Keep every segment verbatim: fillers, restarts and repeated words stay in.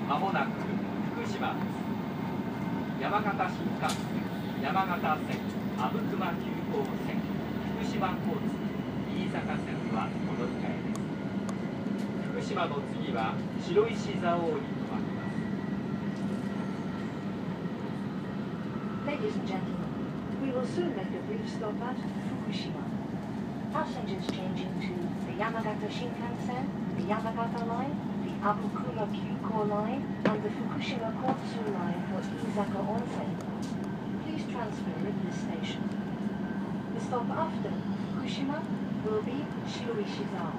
まもなく福島です。山形新幹線、山形線、阿武隈急行線、福島交通、飯坂線はお乗り換えです。福島の次は白石蔵王に停まります。 Ladies and gentlemen, we will soon make a brief stop at Fukushima. Passengers changing to the Yamagata Shinkansen, the Yamagata Line, the Abukuma Kyuko Line, and the Fukushima Kotsu Line for Izaka Onsen. Please transfer at this station. The stop after Fukushima will be Shiroishizao.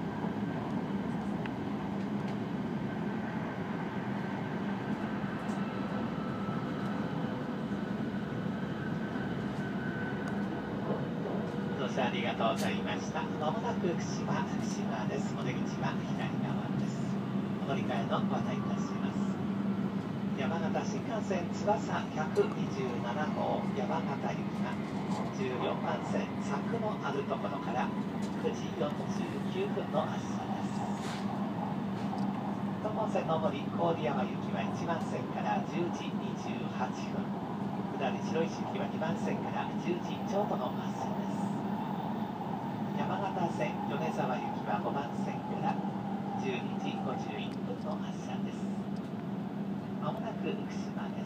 ありがとうございました。まもなく福島、福島です。お出口は左側です。お乗り換えのご案内いたします。山形新幹線翼ひゃくにじゅうなな号山形行きがじゅうよんばん線柵のあるところからくじよんじゅうきゅうふんの発車です。東本線の上り郡山行きはいちばん線からじゅうじにじゅうはっぷん、下り白石行きはにばん線からじゅうじちょうどの発車です。山形線米沢行きはごばん線からじゅうにじごじゅういっぷんの発車です。まもなく福島です。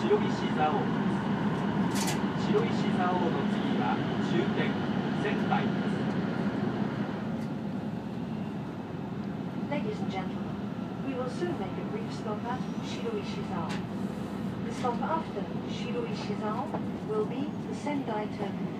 白石蔵王です。白石蔵王の次は終点仙台です。 Ladies and gentlemen, we will soon make a brief stop at Shiroishizao. The stop after Shiroishizao will be the Sendai terminal.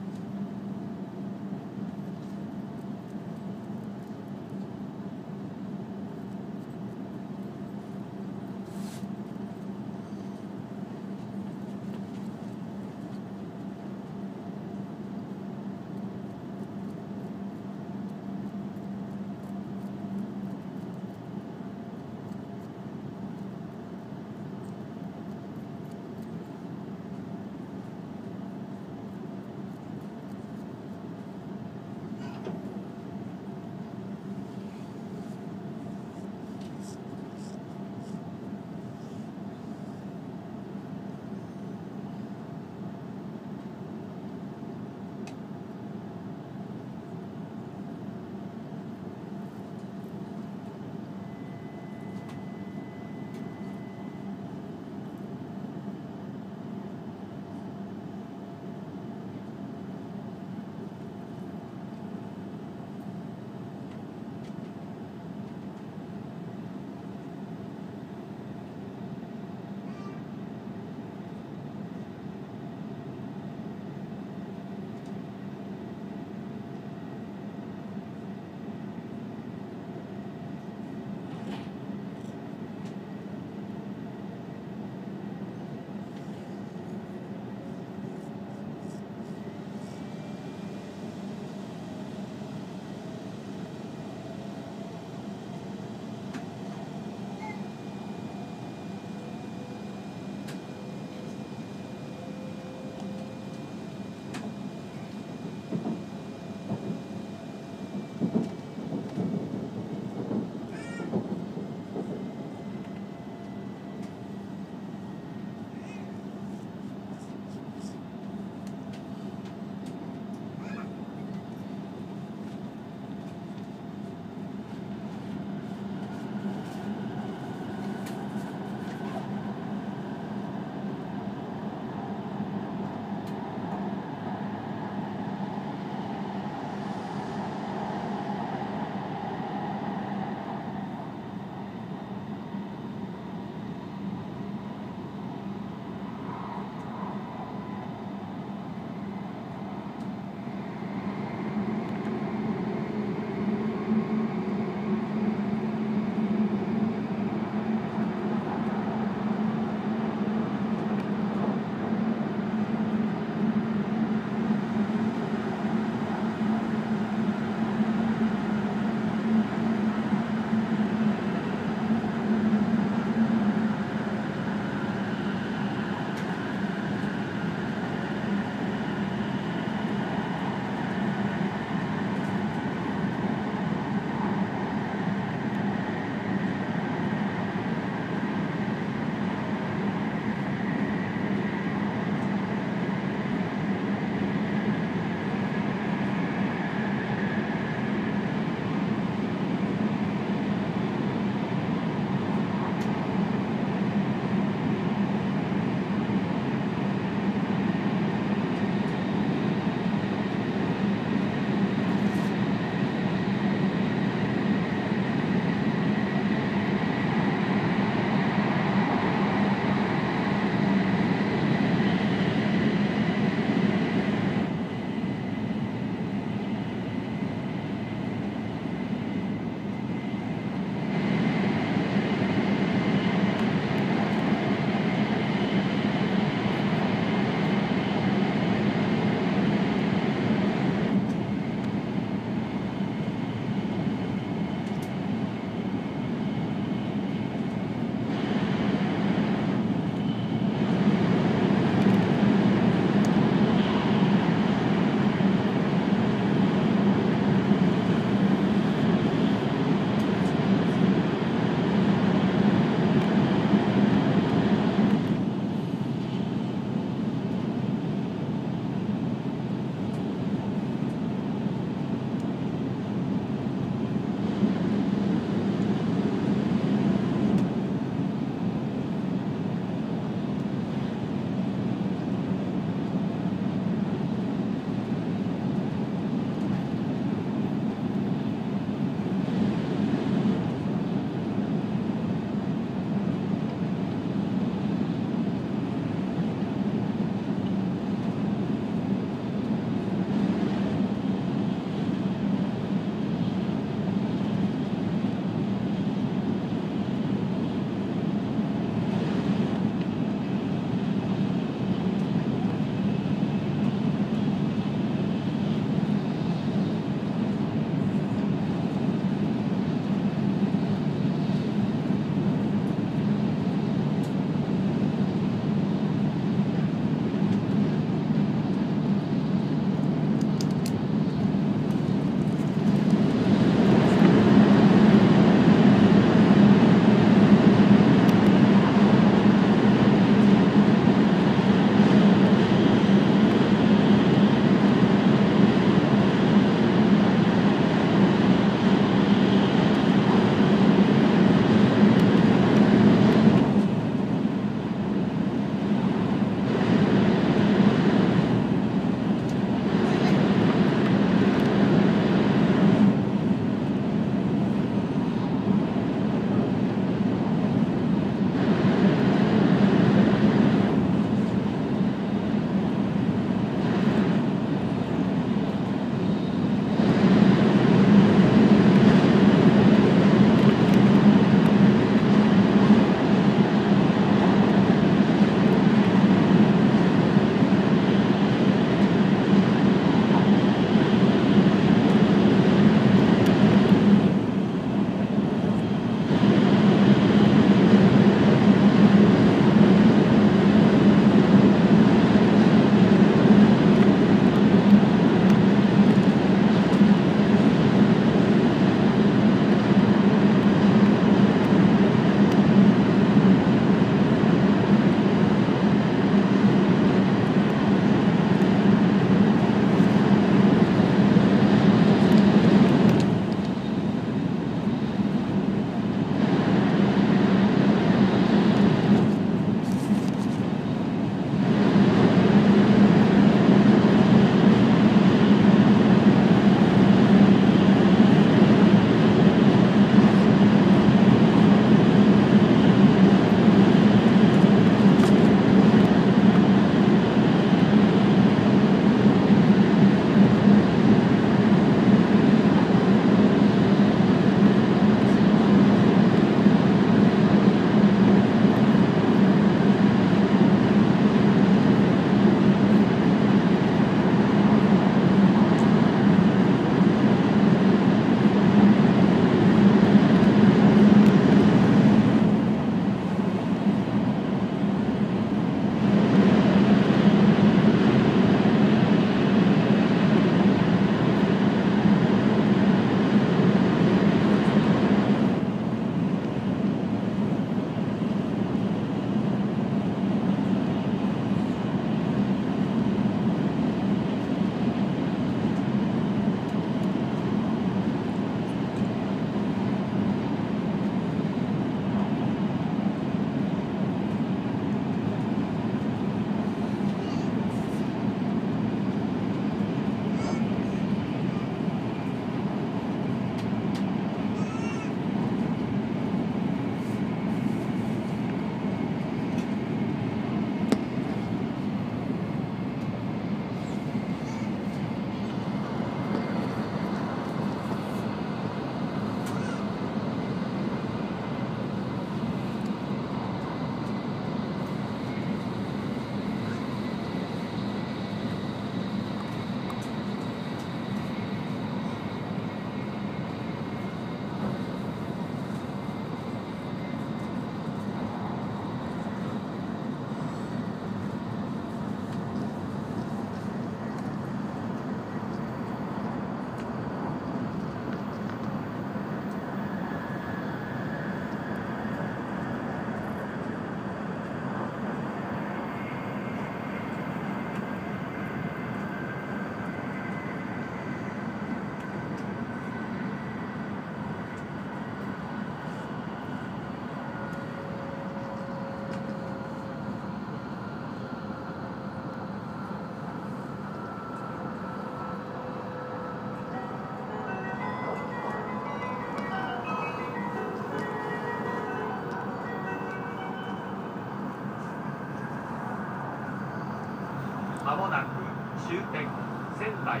終点仙台です。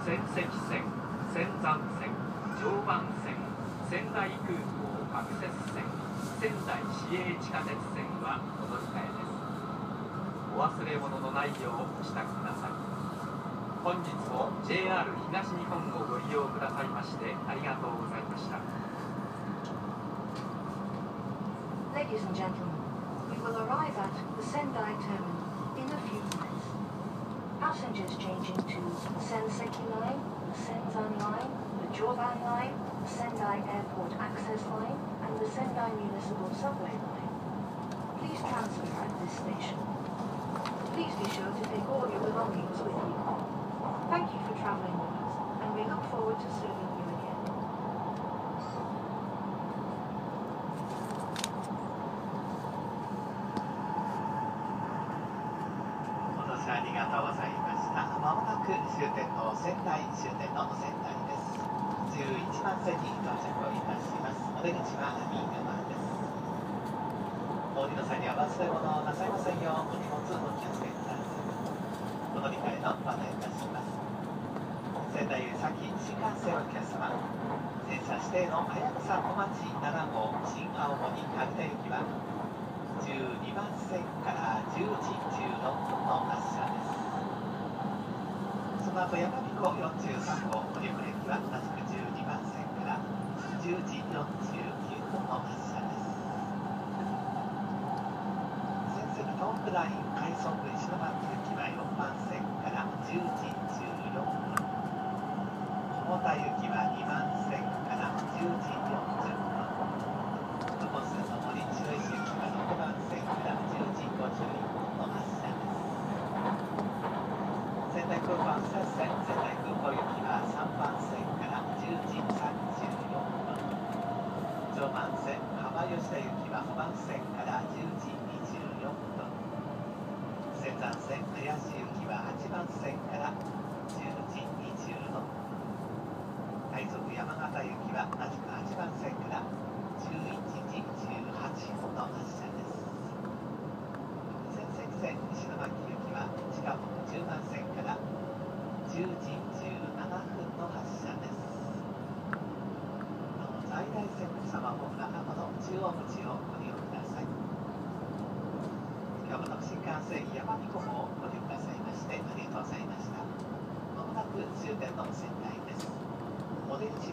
仙石線、仙山線、常磐線、仙台空港アクセス線、仙台市営地下鉄線はお乗り換えです。お忘れ物のないようお支度ください。本日も ジェイアール 東日本をご利用くださいましてありがとうございました。 Ladies and gentlemen, we will arrive at the Sendai terminal in a few minutes. Passengers changing to the Senseki line, the Senzan line, the Joban line, the Sendai Airport Access line, and the Sendai Municipal Subway line. Please transfer at this station. Please be sure to take all your belongings with you. Thank you for traveling with us, and we look forward to serving you again. ありがとうございました。まもなく終点の仙台、終点の仙台です。じゅういちばん線に到着をいたします。お出口は右側です。お降りの際には忘れ物をなさいませんようお荷物お気をつけください。お乗り換えのご案内いたします。仙台より先新幹線お客様、電車指定のはやぶさ小町なな号新青森苅田行きはじゅうにばん線からじゅうじじゅうろっぷんの発車です。その後やまびこよんじゅうさん号盛岡駅は同じくじゅうにばん線からじゅうじよんじゅうきゅうふんの発車です。仙石東北ライン快速石巻行きはよんばん線からじゅうじじゅうよんぷん、蒲田行きはにばん線からじゅうじよんじゅっぷん、雲瀬の森白石行きはろくばん線からじゅうじごじゅういっぷんの発車です。仙台空港アクセス線、仙台空港行きはさんばん線からじゅうじさんじゅうよんぷん、常磐線浜吉田行きはごばん線からじゅうじにじゅうよんぷん、仙山線林行きははちばん線からじゅうじにじゅうろっぷん、快速山形行きは同じくはちばん線からじゅういちじじゅうはっぷんの発車です。仙石線石巻行きは近くじゅうばん線からじゅうじじゅうななふんの発車です。どうぞ在来線様も中野の中央口をご利用ください。今日も新幹線やまびこ号をご利用くださいましてありがとうございました。まもなく終点の仙台です。お出口